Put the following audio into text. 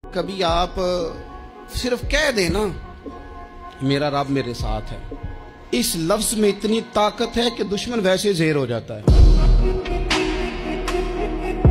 कभी आप सिर्फ कह देना मेरा रब मेरे साथ है, इस लफ्ज में इतनी ताकत है कि दुश्मन वैसे ज़ेर हो जाता है।